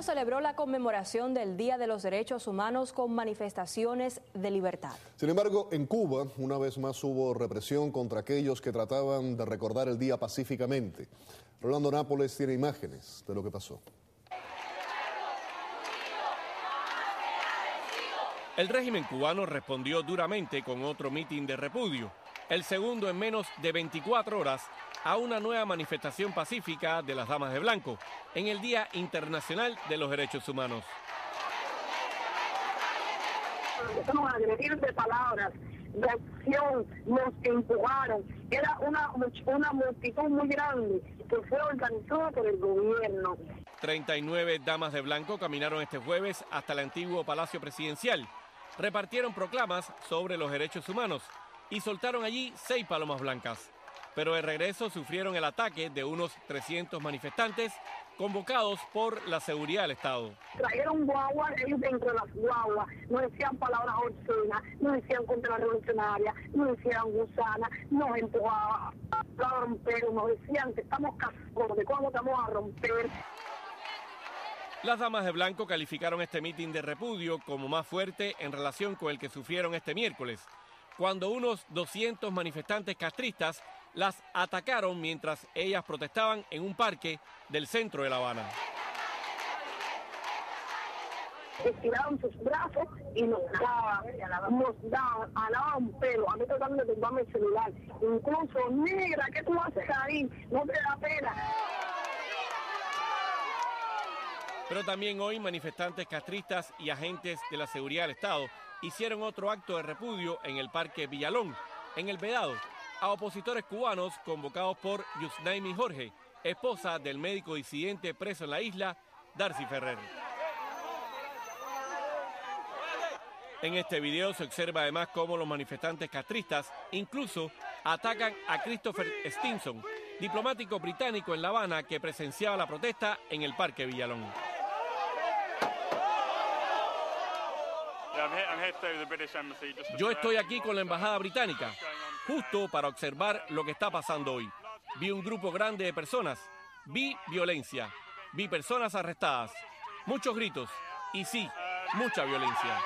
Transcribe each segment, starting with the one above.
celebró la conmemoración del Día de los Derechos Humanos con manifestaciones de libertad. Sin embargo, en Cuba, una vez más hubo represión contra aquellos que trataban de recordar el día pacíficamente. Rolando Nápoles tiene imágenes de lo que pasó. El régimen cubano respondió duramente con otro mitin de repudio, el segundo en menos de 24 horas, a una nueva manifestación pacífica de las Damas de Blanco en el Día Internacional de los Derechos Humanos. Nos agredieron de palabras, de acción, nos empujaron. Era una multitud muy grande que fue organizada por el gobierno. 39 damas de blanco caminaron este jueves hasta el antiguo Palacio Presidencial, repartieron proclamas sobre los derechos humanos y soltaron allí 6 palomas blancas. Pero de regreso sufrieron el ataque de unos 300 manifestantes convocados por la seguridad del Estado. Trajeron guaguas, ellos dentro de las guaguas no decían palabras obscenas, no decían contra la revolucionaria, no decían gusana, nos empujaban a romper, nos decían que estamos casados, de cómo estamos a romper. Las damas de blanco calificaron este mitin de repudio como más fuerte en relación con el que sufrieron este miércoles, cuando unos 200 manifestantes castristas las atacaron mientras ellas protestaban en un parque del centro de La Habana. Estiraban sus brazos y nos daban, alaban pelo, a mí tratando de tumbarme el celular. Incluso, negra, ¿qué tú haces ahí? No te da pena. Pero también hoy manifestantes castristas y agentes de la seguridad del Estado hicieron otro acto de repudio en el Parque Villalón, en El Vedado, a opositores cubanos convocados por Yusnaimi Jorge, esposa del médico disidente preso en la isla, Darcy Ferrer. En este video se observa además cómo los manifestantes castristas incluso atacan a Christopher Stinson, diplomático británico en La Habana que presenciaba la protesta en el Parque Villalón. Yo estoy aquí con la embajada británica, justo para observar lo que está pasando hoy. Vi un grupo grande de personas, vi violencia, vi personas arrestadas, muchos gritos y sí, mucha violencia.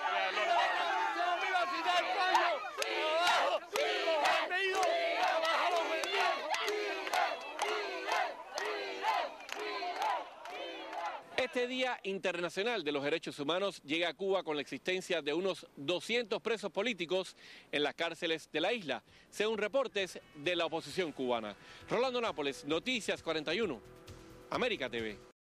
Este Día Internacional de los Derechos Humanos llega a Cuba con la existencia de unos 200 presos políticos en las cárceles de la isla, según reportes de la oposición cubana. Rolando Nápoles, Noticias 41, América TV.